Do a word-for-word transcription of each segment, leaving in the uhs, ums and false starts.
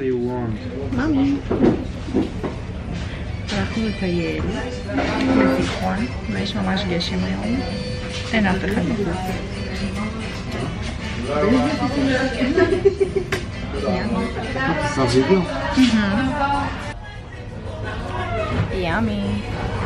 ממי. הלכנו לטייל בזיכרון, ויש ממש גשם היום. אין אף אחד בחוץ. ימי.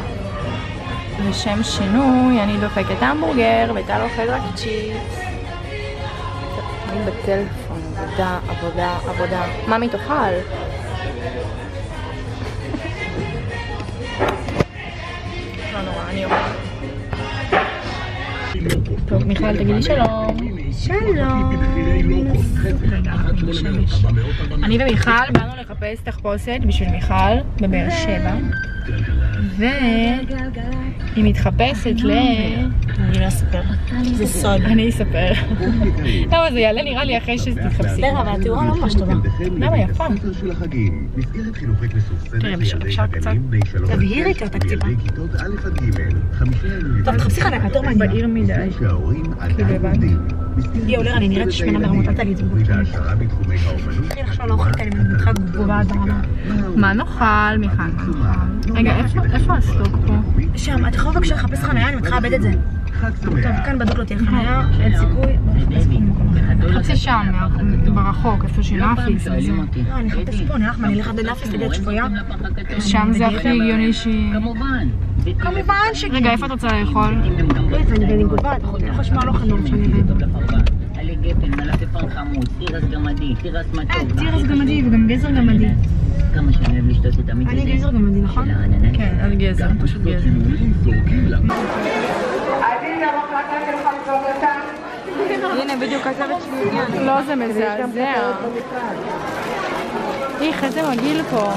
לשם שינוי, אני דופקת המבורגר וטל אוכל רק צ'יפס. אני בטלפון, עבודה, עבודה, עבודה. ממי תאכל? לא נורא, אני אוכל. טוב, מיכל, תגידי שלום. שלום. אני ומיכל באנו לחפש תחפושת בשביל מיכל בבאר שבע. והיא מתחפשת ל... אני לא אספר. זה סוד. אני אספר. למה זה יעלה נראה לי אחרי שתתחפשי. בסדר, אבל התיאורה לא ממש טובה. למה יפה? תראה, אפשר קצת. תבהירי את התקציבה. טוב, תחפשי חלק, יותר מעניין. בעיר מדי. כאילו הבנתי. יאו, לר, אני נראית שמנה ברמות, אל תגיד. אחי לחשוב לא אוכלת, אני מתחילה גבוהה ברמה. מה נאכל, מיכל? מה נאכל? רגע, איפה הסטוק פה? שם, את יכולה בבקשה לחפש חניה, אני מתחילה לאבד את זה. טוב, כאן בדוק לא תהיה חניה, אין סיכוי. חפשי שם, ברחוק, איפה שנאפיס. לא, אני אחפש פה, נראה לך, אני אלך עד נאפיס, תדעת שפויה. שם זה הכי הגיוני שהיא... כמובן. כמובן שכן. רגע, איפה את רוצה לאכול? לא, אני בנגולבת, אני לא חשמל לא חנות שאני אבד. עלי גפן, מלפפון חמוץ, תירס גמדי, תירס מתוק. תירס גמדי וגם גזר גמדי. כמה שאני אוהב לשתות את המיץ הזה. אני גזר גמדי, נכון? כן, על גזר, פשוט גזר. הנה, בדיוק הצוות שלי. לא, זה מזעזע. איך, איזה מגעיל פה.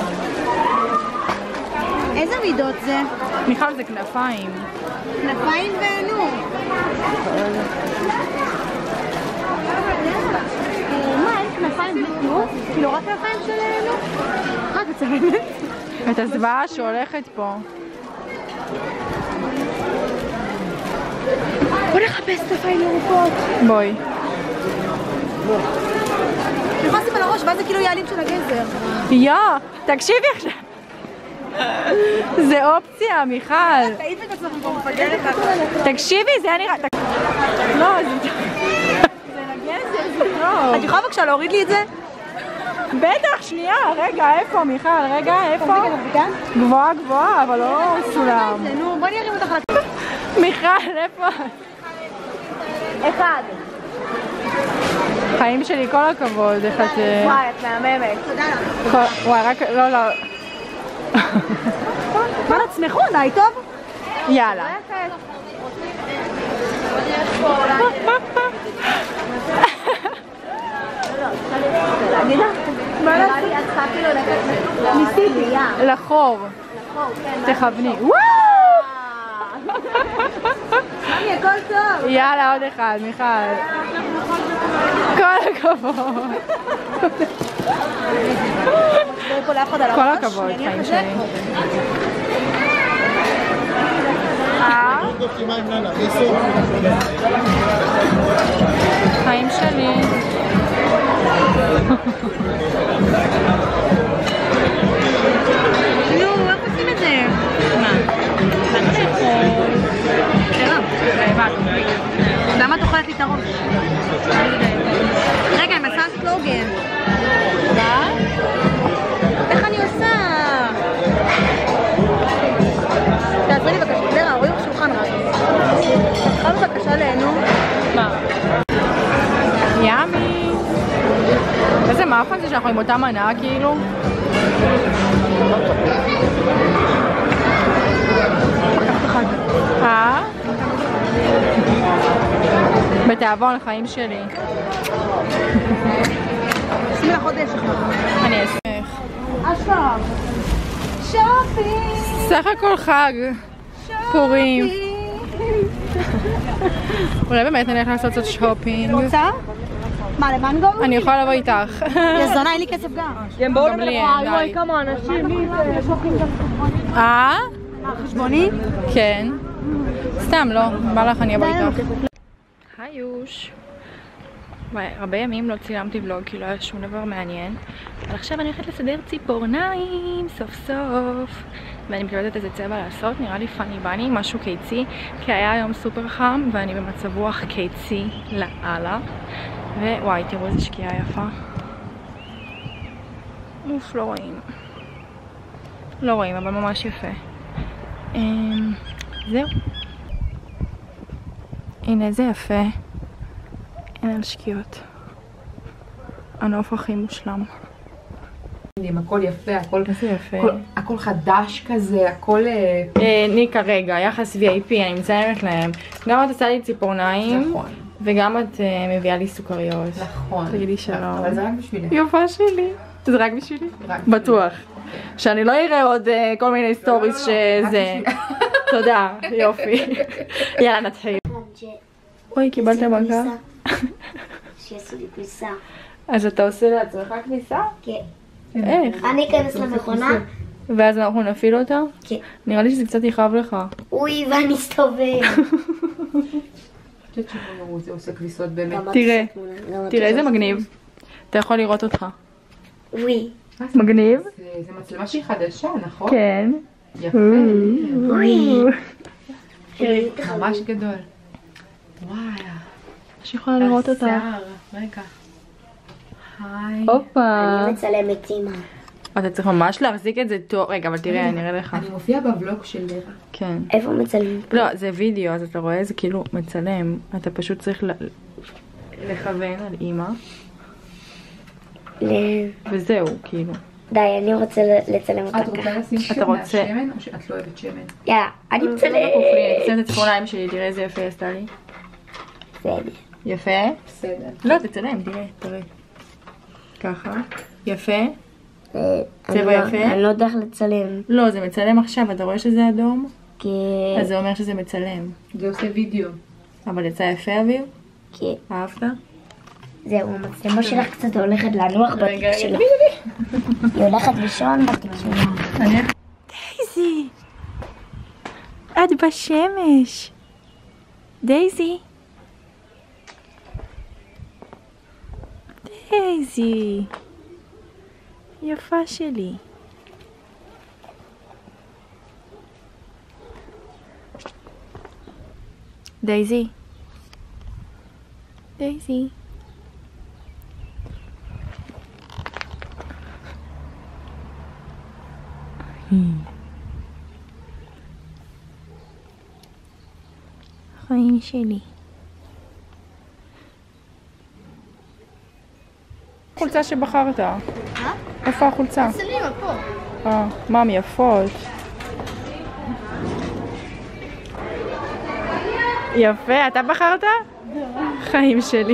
איזה מידות זה? מיכל, זה כנפיים. כנפיים ונו. מה, אין כנפיים בלי כלום? כאילו רק כנפיים שלנו? רק בצבעים. את הזוועה שהולכת פה. בוא נחפש כנפיים ירוקות. בואי. אני יכולה לשים על הראש, ואז זה כאילו יעלים של הגזר. יא, תקשיבי עכשיו. זה אופציה, מיכל. תעיד את עצמך פה מפגרת. תקשיבי, זה היה נראה... לא, זה... זה לגזר, זה טוב. את יכולה בבקשה להוריד לי את זה? בטח, שנייה, רגע, איפה מיכל? רגע, איפה? גבוהה גבוהה, אבל לא סולם. נו, בואי נרים אותך לך. מיכל, איפה? אחד. חיים שלי, כל הכבוד, איך את... וואי, את מהממת. תודה לך. וואי, רק... לא, לא. מה נצמחו? די טוב? יאללה. ניסיתי. לחור. תכווני. וואו! אני, הכל טוב. יאללה, עוד אחד, מיכל. כל הכבוד. כל הכבוד, חיים שלי. חיים שלי. נו, איך עושים את זה? מה? למה שיכול? למה את אוכלת לי את הראש? רגע, אני מנסה סלוגן. מה? איך אני עושה? תעזרי לי בבקשה, דרה, רואים בשולחן רק. תחל בבקשה ליהנו. מה? ימי. איזה מאפן זה שאנחנו עם אותה מנה כאילו? אה? בתיאבון לחיים שלי. שימי לך עוד עשך. אני אשמח. עכשיו. שופינג. סך הכל חג. פורים. אולי באמת נלך לעשות קצת שופינג. רוצה? מה, למנגו? אני יכולה לבוא איתך. יזונה, אין לי כסף גם. גם לי אין, די. כמה אנשים. אה? חשבוני? כן. סתם לא, בא לך אני אבוא איתך. היוש. הרבה ימים לא צילמתי ולוג כי לא היה שום דבר מעניין, אבל עכשיו אני הולכת לסדר ציפורניים סוף סוף, ואני מתלבטת איזה צבע לעשות. נראה לי פאני בני, משהו קיצי, כי היה היום סופר חם ואני במצב רוח קיצי לאללה. ווואי, תראו איזה שקיעה יפה. אוף, לא רואים לא רואים אבל ממש יפה. זהו, הנה זה יפה. אין על שקיעות. הנוף הכי מושלם. הכל יפה, הכל יפה. הכל חדש כזה, הכל... ניקה, רגע, יחס וי איי פי, אני מציירת להם. גם את עושה לי ציפורניים, נכון. וגם את מביאה לי סוכריות. נכון. תגידי שלום. אבל זה רק בשבילי. יפה שלי. זה רק בשבילי? בטוח. שאני לא אראה עוד כל מיני סטוריס שזה... תודה, יופי. יאללה, נתחיל. אוי, קיבלת מכה? שיעשו לי כביסה. אז אתה עושה לעצמך כביסה? כן. איך? אני אכנס למכונה? ואז אנחנו נפעיל אותה? כן. נראה לי שזה קצת יכאב לך. אוי, ואני אסתובב. חושבת שהוא עושה כביסות באמת. תראה, תראה איזה מגניב. אתה יכול לראות אותך. וואי. מגניב? זה מצלמה שהיא חדשה, נכון? כן. יפה. וואי. ממש גדול. וואי. שיכולה לראות אותך. השיער. רגע. היי. הופה. אני מצלמת אימא. אתה צריך ממש להחזיק את זה טוב. רגע, אבל תראה, אני אראה לך. אני מופיעה בוולוג של לרה. כן. איפה מצלמים? לא, זה וידאו, אז אתה רואה, זה כאילו מצלם. אתה פשוט צריך לכוון על אימא. וזהו, כאילו. די, אני רוצה לצלם אותה את רוצה לשים אתה רוצה- שמן או שאת לא אוהבת שמן? יאללה, אני מצלם. אני אצלם את הציפורניים שלי, תראה איזה יפה עשתה לי. בסדר. יפה? בסדר. לא, תצלם, תראה, תראה. ככה. יפה? אה, צבע אני לא- יפה? אני לא יודע איך לצלם. לא, זה מצלם עכשיו, אתה רואה שזה אדום? כי... אז זה אומר שזה מצלם. זה עושה וידאו. אבל יצא יפה אוויר? כי... אהבת? זהו, המצלמה שלך קצת הולכת לנוח בתיק שלה. היא הולכת לישון בתיק שלה. דייזי! את בשמש! דייזי! דייזי! יפה שלי. דייזי. דייזי. חיים שלי. חולצה שבחרת. אה? איפה החולצה? סלימה פה. אה, מאמי, יפות. יפה, אתה בחרת? חיים שלי.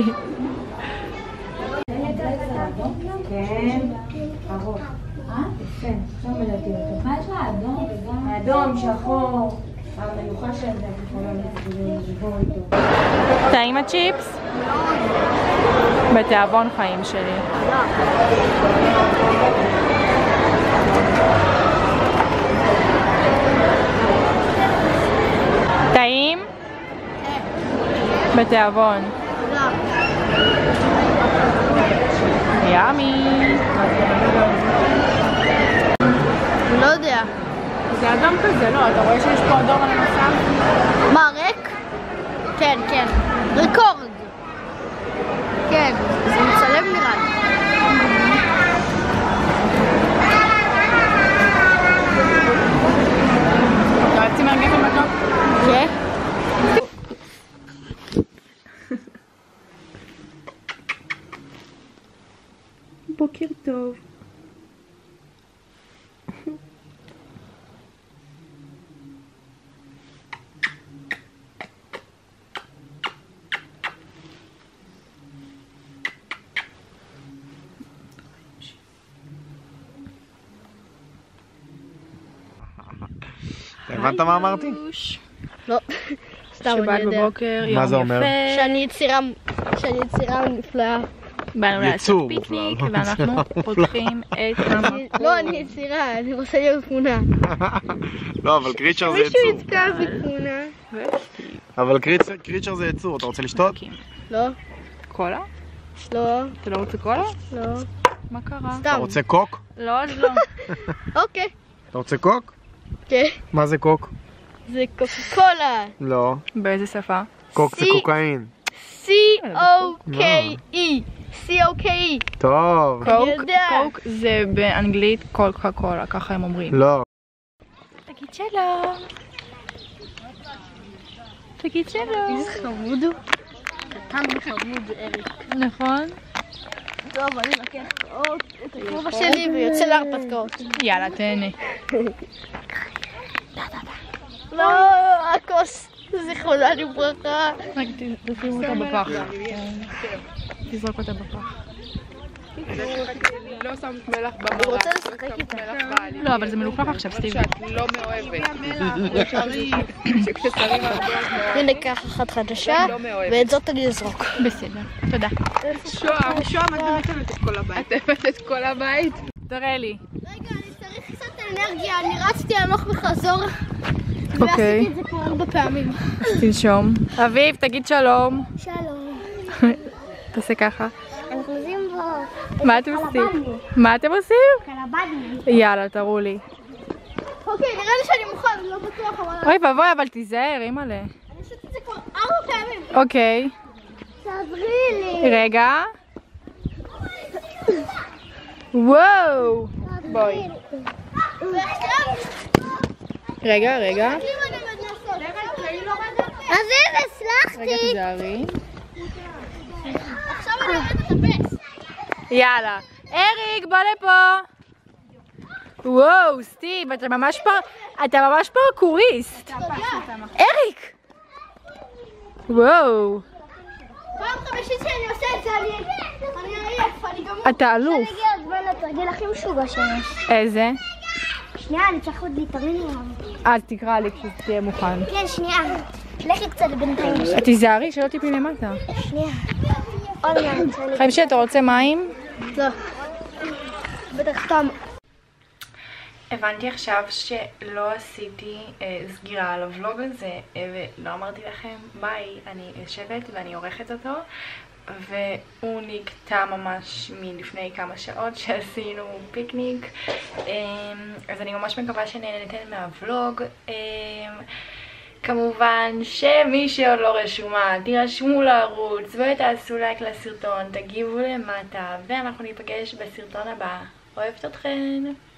אדום, שחור, המנוחה של זה, יכולה איתו. טעים הצ'יפס? בתיאבון חיים שלי. טעים? בתיאבון. ימי. לא יודע. זה אדום כזה, לא? אתה רואה שיש פה אדום על המסך? מה, ריק? כן, כן. ריקורד. כן, זה מצלם נראה לי. אתה רצי מהגפן מתוק? כן. בוקר טוב. הבנת מה אמרתי? לא. סתם, שבת אני יודע. בבוקר, יום מה זה אומר? יפה. שאני יצירה, שאני יצירה נפלאה. באנו לעשות יצור פיקניק בכלל. ואנחנו פותחים את המקום. לא, אני יצירה, אני רוצה להיות תמונה. לא, אבל קריצ'ר זה מישהו יצור. יתקע בתמונה. אבל קריצ'ר- קריצ'ר זה יצור, אתה רוצה לשתות? לא? קולה? לא. אתה לא רוצה קולה? לא. מה קרה? סתם. אתה רוצה קוק? לא, אז לא. אוקיי. אתה רוצה קוק? כן. מה זה קוק? זה קוקה קולה. לא. באיזה שפה? קוק זה סי- קוקאין. C-O-K-E. C-O-K-E. טוב. קוק? יודע. קוק זה באנגלית קוקה קולה, ככה הם אומרים. לא. תגיד שלום. תגיד שלום. איזה חמוד הוא. קטן וחמוד, אריק. נכון? טוב, אני לוקח את הכובע שלי ויוצא להרפתקאות. יאללה, תהנה. לא, הכוס. זיכרונה לברכה. רק תשימו אותה בפח. תזרוק אותה בפח. לא שמת מלח הוא במרק. רוצה לשחק איתה. לא, אבל זה מלוכלך עכשיו, סטיבי. שאת לא מאוהבת. שכששרים הרבה אז מאוהבת. הנה קח אחת חדשה, לא מאוהבת. ואת זאת אני אזרוק. בסדר, תודה. שוהם, שוהם, את באמת הבאת את כל הבית. את הבאת את כל הבית? תראה לי. רגע, אני צריך קצת אנרגיה, אני רצתי הלוך וחזור. אוקיי. ועשיתי את זה כבר הרבה פעמים. תנשום. אביב, תגיד שלום. שלום. תעשה ככה. אנחנו עושים בו... מה אתם עושים? מה אתם עושים? קלבדנו. יאללה, תראו לי. אוקיי, נראה לי שאני מוכן, לא בטוח, אבל אוי ואבוי, אבל תיזהר, אימא'לה. אני עשיתי את זה כבר ארבע פעמים. אוקיי. תעזרי לי. רגע. וואו. בואי. ועכשיו, רגע, רגע. אם אני עומד לעשות. אז הנה, רגע, הצלחתי. תיזהרי. עכשיו אני עומד לטפס. יאללה. אריק, בוא לפה. וואו, סטיב, אתה ממש פר... אתה ממש פרקוריסט. אריק! וואו. פעם חמישית שאני עושה את זה, אני אני עייף, אני גמור. אתה אלוף. הגיע הזמן לתרגיל הכי משוגע שיש. איזה? שנייה, אני צריך עוד להתאמן עליו. אז תקרא לי כשתהיה מוכן. כן, שנייה. לכי קצת בינתיים. תיזהרי שלא תיפלי למטה. שנייה. עוד מעט. חיים שאתה רוצה מים? לא. בטח סתם. הבנתי עכשיו שלא עשיתי אה, סגירה על הוולוג הזה אה, ולא אמרתי לכם ביי, אני יושבת ואני עורכת אותו והוא נקטע ממש מלפני כמה שעות שעשינו פיקניק, אה, אז אני ממש מקווה שנהנתם מהוולוג. אה, כמובן שמי שעוד לא רשומה, תירשמו לערוץ ותעשו לייק לסרטון, תגיבו למטה ואנחנו ניפגש בסרטון הבא. אוהבת אתכן.